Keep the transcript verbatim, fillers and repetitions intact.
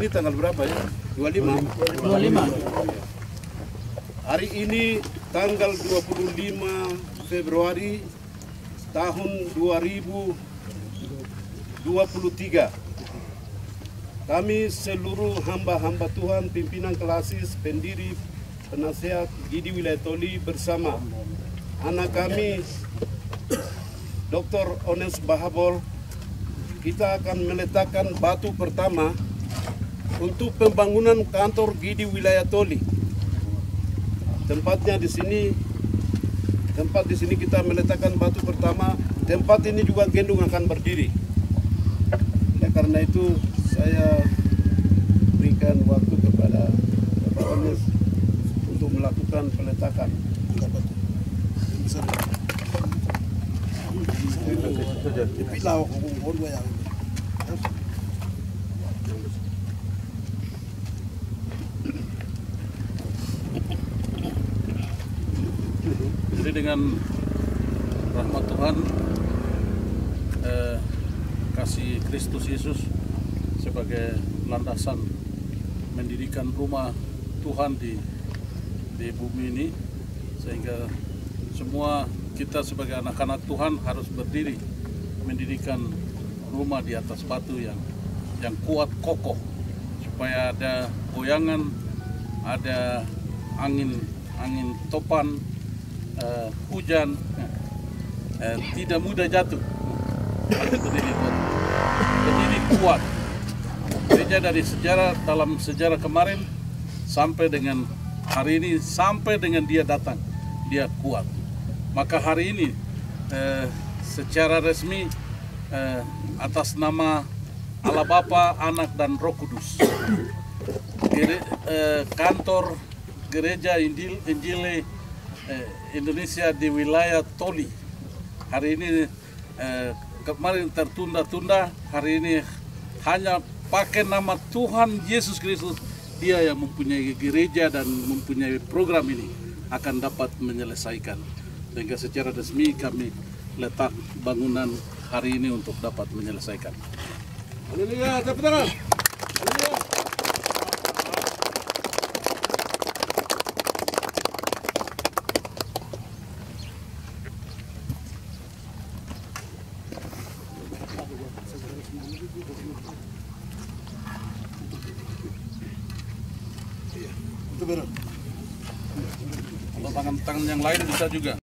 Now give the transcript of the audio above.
ini tanggal berapa ya? dua puluh lima. dua puluh lima. Hari ini tanggal dua puluh lima Februari tahun dua ribu dua puluh tiga. Kami seluruh hamba-hamba Tuhan, pimpinan kelasis, pendiri, penasehat G I D I Wilayah Toli bersama anak kami Doktor Ones Bahabol, kita akan meletakkan batu pertama untuk pembangunan kantor G I D I Wilayah Toli. Tempatnya di sini, tempat di sini kita meletakkan batu pertama. Tempat ini juga Gendung akan berdiri. Oleh karena itu saya berikan waktu kepada Bapak Ones untuk melakukan peletakan. Jadi dengan rahmat Tuhan, eh, kasih Kristus Yesus sebagai landasan mendirikan rumah Tuhan di di bumi ini, sehingga semua kita sebagai anak-anak Tuhan harus berdiri mendirikan rumah di atas batu yang yang kuat kokoh, supaya ada goyangan, ada angin angin topan, uh, hujan, uh, tidak mudah jatuh. Harus berdiri kuat, berdiri kuat. Gereja dari sejarah, dalam sejarah kemarin sampai dengan hari ini, sampai dengan dia datang, dia kuat. Maka hari ini eh, secara resmi eh, atas nama Allah Bapa, Anak dan Roh Kudus, Gere, eh, kantor Gereja Injil, Injil eh, Indonesia di wilayah Toli hari ini, eh, kemarin tertunda-tunda, hari ini hanya pakai nama Tuhan Yesus Kristus, dia yang mempunyai gereja dan mempunyai program ini akan dapat menyelesaikan. Sehingga secara resmi kami letak bangunan hari ini untuk dapat menyelesaikan. Haleluya, tepuk tangan. Kalau tangan-tangan yang lain bisa juga.